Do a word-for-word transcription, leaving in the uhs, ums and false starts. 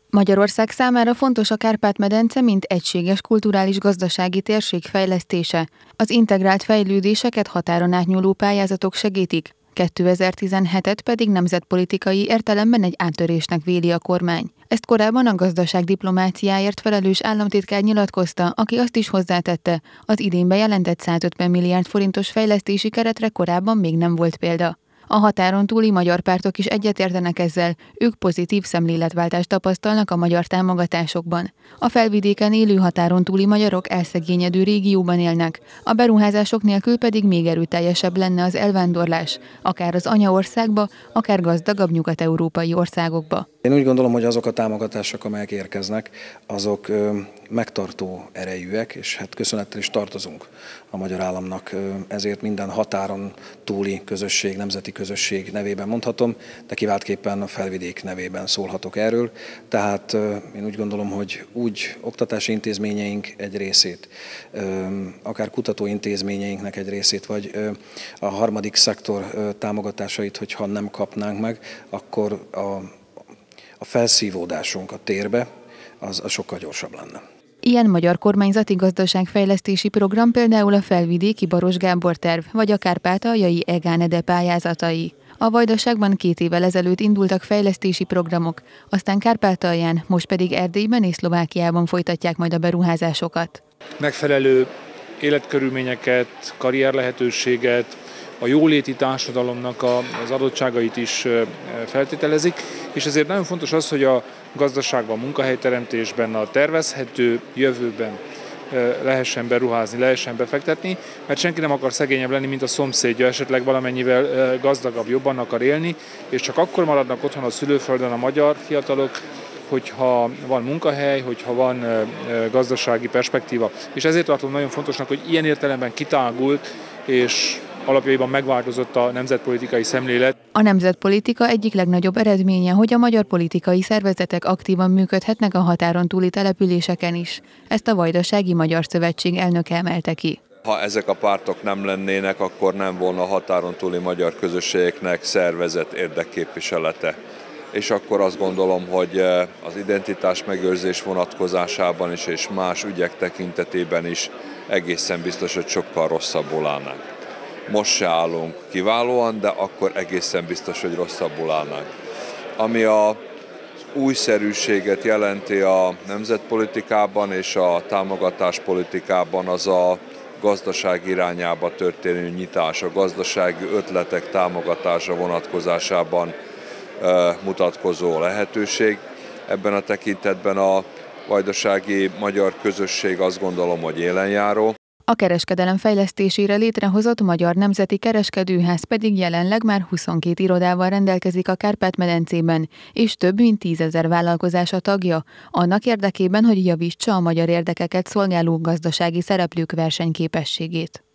Magyarország számára fontos a Kárpát-medence, mint egységes kulturális-gazdasági térség fejlesztése. Az integrált fejlődéseket határon átnyúló pályázatok segítik, kétezer-tizenhetet pedig nemzetpolitikai értelemben egy áttörésnek véli a kormány. Ezt korábban a gazdaság diplomáciáért felelős államtitkár nyilatkozta, aki azt is hozzátette, az idén bejelentett százötven milliárd forintos fejlesztési keretre korábban még nem volt példa. A határon túli magyar pártok is egyetértenek ezzel, ők pozitív szemléletváltást tapasztalnak a magyar támogatásokban. A felvidéken élő határon túli magyarok elszegényedő régióban élnek, a beruházások nélkül pedig még erőteljesebb lenne az elvándorlás, akár az anyaországba, akár gazdagabb nyugat-európai országokba. Én úgy gondolom, hogy azok a támogatások, amelyek érkeznek, azok ö, megtartó erejűek, és hát köszönettel is tartozunk a magyar államnak. Ezért minden határon túli közösség, nemzeti közösség nevében mondhatom, de kiváltképpen a felvidék nevében szólhatok erről. Tehát ö, én úgy gondolom, hogy úgy oktatási intézményeink egy részét, ö, akár kutatóintézményeinknek egy részét, vagy ö, a harmadik szektor ö, támogatásait, hogyha nem kapnánk meg, akkor a a felszívódásunk a térbe, az, az sokkal gyorsabb lenne. Ilyen magyar kormányzati gazdaságfejlesztési program például a felvidéki Baros Gábor terv, vagy a kárpátaljai EGÁNEDE pályázatai. A Vajdaságban két évvel ezelőtt indultak fejlesztési programok, aztán Kárpátalján, most pedig Erdélyben és Szlovákiában folytatják majd a beruházásokat. Megfelelő életkörülményeket, karrierlehetőséget, a jóléti társadalomnak az adottságait is feltételezik, és ezért nagyon fontos az, hogy a gazdaságban, a munkahelyteremtésben, a tervezhető jövőben lehessen beruházni, lehessen befektetni, mert senki nem akar szegényebb lenni, mint a szomszédja, esetleg valamennyivel gazdagabb, jobban akar élni, és csak akkor maradnak otthon a szülőföldön a magyar fiatalok, hogyha van munkahely, hogyha van gazdasági perspektíva. És ezért tartom nagyon fontosnak, hogy ilyen értelemben kitágult és alapjaiban megváltozott a nemzetpolitikai szemlélet. A nemzetpolitika egyik legnagyobb eredménye, hogy a magyar politikai szervezetek aktívan működhetnek a határon túli településeken is. Ezt a Vajdasági Magyar Szövetség elnöke emelte ki. Ha ezek a pártok nem lennének, akkor nem volna a határon túli magyar közösségeknek szervezett érdekképviselete. És akkor azt gondolom, hogy az identitás megőrzés vonatkozásában is és más ügyek tekintetében is egészen biztos, hogy sokkal rosszabbul állnánk. Most se állunk kiválóan, de akkor egészen biztos, hogy rosszabbul állnánk. Ami a újszerűséget jelenti a nemzetpolitikában és a támogatáspolitikában, az a gazdaság irányába történő nyitás, a gazdasági ötletek támogatása vonatkozásában e, mutatkozó lehetőség. Ebben a tekintetben a vajdasági magyar közösség azt gondolom, hogy élenjáró. A kereskedelem fejlesztésére létrehozott Magyar Nemzeti Kereskedőház pedig jelenleg már huszonkét irodával rendelkezik a Kárpát-medencében, és több mint tízezer vállalkozás a tagja, annak érdekében, hogy javítsa a magyar érdekeket szolgáló gazdasági szereplők versenyképességét.